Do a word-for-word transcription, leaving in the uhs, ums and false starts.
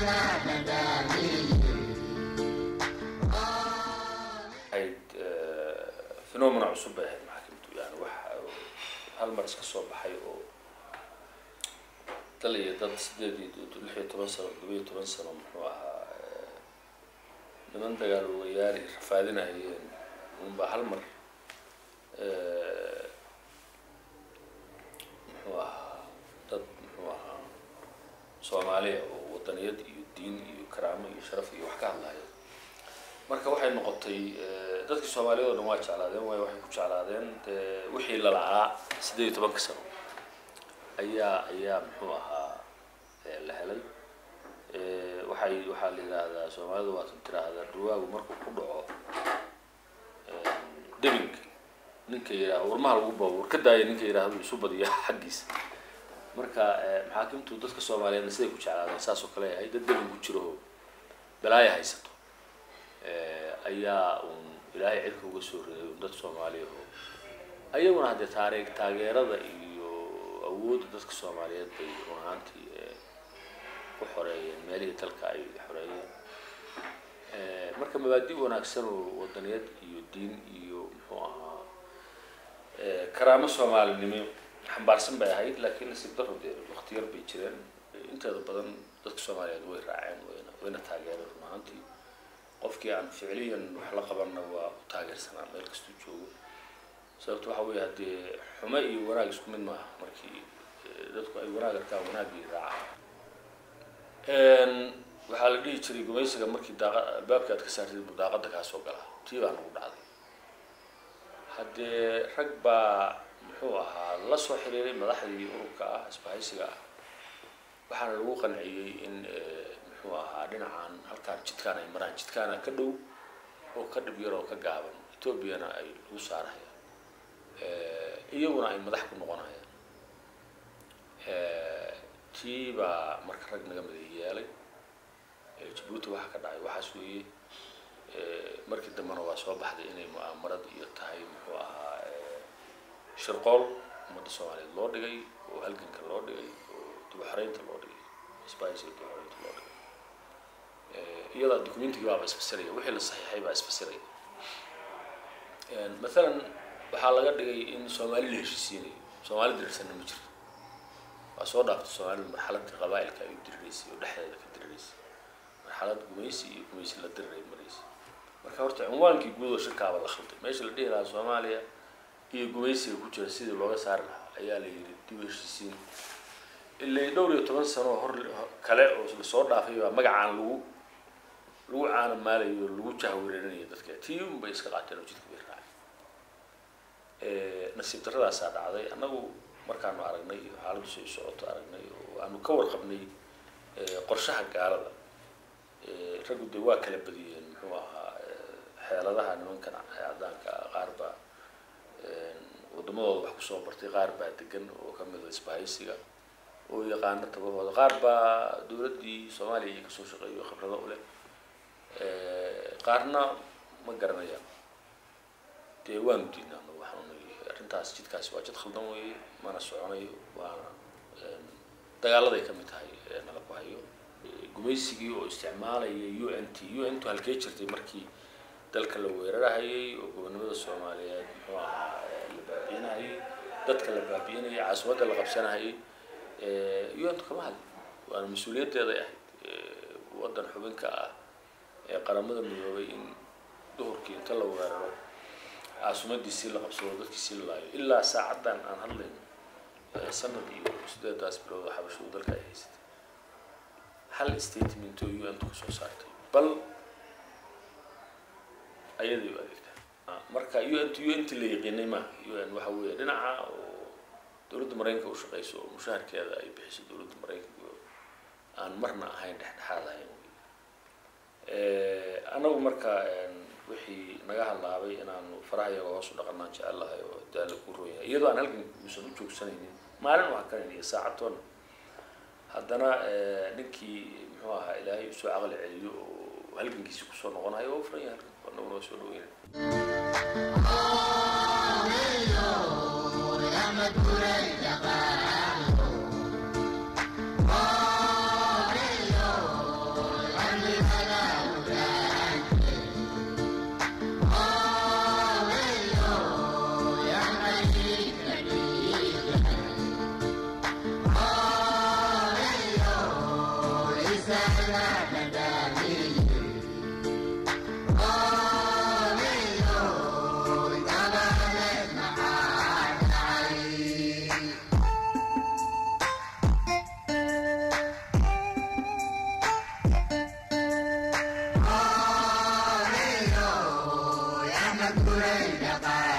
فنومنا عصوبة هاد محاكمته يعني واحد هالمرس كسب حيو تلي ضد سديدي تلحي تبصر دبي تبصر محوها لمن تقالوا وياري رفادنا هي من بهالمر محوها ضد محوها صومالية وطنيات الدين كرامة شرف وحكاها الله marka waxay noqotay dadka Soomaaliyeed oo waa jeclaadeen way waxay ku jeclaadeen wixii la lacaa siddeed iyo toban sano ayaa ayaa muxuu ahaa la helay waxay waxa la yiraahdaa Soomaalidu waa tiraahdaa duwaagu markuu ku dhaco debink ninka yiraahdo warmaha lagu bawr ka daayay ninka yiraahdo isu badiya xaqiisa marka maxaakimtu dadka Soomaaliyeed siday ku jeclaadeen saas oo kale ay dad debink ku jiro balaaya haysato ayaa uu ilaahay cilku uga soo reeyay dad Soomaaliyeed ayaguna hadda taariikh taageerada iyo awoodda dadka Soomaaliyeed bay runaantii ku xoreeyeen meelihii dalka ay xoreeyeen marka mabaadi wanaagsan oo wadaniyad iyo diin iyo muxuu ahaa karaamo Soomaalinimo xambaarsan bay ahayd laakiin nasiib darro waqti yar bay jireen inta badan dadka Soomaaliyeed way raaceen wayna taageereen runaantii qofkii aan ficiliyan wax la qabanna waa taageersanaa meel kasta joogo sababtoo waxa weeye hadii xumo iyo wanaag isku mid ma markii dadku ay wanaag arkaa wanaag iyo raaca een waxa la dhigi jiray gumaysiga markii baabka aad ka saartay daaqada ka soo gala tii baan ugu dhacday hadee rag baa muxuu ahaa la soo xiriiray madaxdii ururka ah isbaahaysiga waxaana lagu qanciyay in waa dhinacan halkaan jidkaan ay maraan jidkaan ka dhow oo ka dhib yar oo ka gaaban Ethiopiana ay u saarayaan ee iyaguna ay madax ku noqonayaan ee tiiba marka rag naga madaxiyay ee Djibouti waxa ka dhacay waxa suuye ee markii dambana waa soo baxday inay mu'aamarad iyo tahay muxuu ahaa shirqool ummadda Soomaaliyeed loo dhigay oo halganka loo dhigay oo dib u xareynta loo dhigay isbaahaysiga dib u xareynta loo dhigay iyada dokumentiga waa isfasiraya wixii la saxiixay baa isfasiraya een midalan waxa laga dhigay in Soomaali la heshiisiinayo Soomaali dirsan ma jirto waa soo dhaafto Soomaali marxaladda qabaa'ilka ay dirreysay oo dhexdeeda ka dirreysay marxalad gumaysi iyo gumaysi la dirray mareysay marka horta cinwaankii guud oo shirkaaba la khalday meesha la dhihi lahaa Soomaaliya iyo gumaysiga ku jira sidii looga saari lahaa ayaa la yiri dib u heshiisiin ilaa dhowr iyo toban sano hor kale oo soo dhaafay baa magacaan lagu lagu caana maalayo lagu jahwareerinayo dadka tiim bay iska qaateen oo jidka biirnaa ee nasiib darradaas dhacday anagu markaan aragnay xaaladdu soo socoto aragnay oo aanu ka warqabnay qorshaha gaalada ee raggu de waa kala badiyeen muxuu ahaa xeeladaha nimankan cadaanka qaarba wadamada wax ku soo bartay qaarba degan oo ka mid ah isbaahaysiga oo yaqaan tababada qaarba dawladii Soomaaliya ka soo shaqeeyo khibrado u leh qaarna ma garanayaan deewaan diina waxaan arintaas jidkaas waa jid khaldan weeye mana soconayo waana dagaalada ay ka mid tahay nala ku hayo gumaysigii oo isticmaalaya U N T U N to halkee jirtay markii dalka la weerarayay oo gobolnimada Soomaaliyeed muxuu ahaa la baabiinayay dadka la baabiinayay caasimada la qabsanayay ee U N to kama hal waana mas'uuliyadeeda ahayd wadan xubinka ah ee qaramada midoobay in duhurkii inta la weeraro caasimadiisii la qabsado dadkiisii la laayo ilaa saacadan aan hadlayno sanad iyo sideedaas bilood xabashu dalka ay haysatay hal statement oo U N to soo saartay bal ayadii adeegta marka U N to U N la yaqeenay ma U N waxa weeye dhinaca oo dawladda Mareykanka u shaqeyso mushaharkeeda ay bixiso dawladda Mareykanka aan marna ahayn dhexdhexaad ahayn ee anagu marka wixii naga halaabay inaan farahayaga hoos u dhaqanaan jecelahay oo daal ku rooyay iyadoo aan halkan musan u joogsanaynin maalin waxa kale iyo saacatoon haddana ninkii muxuu ahaa ilaahay soo aqal celiyo oo halkankiisa ku soo noqonayo oo furan yahay anagu soo dhaweeyay كدوري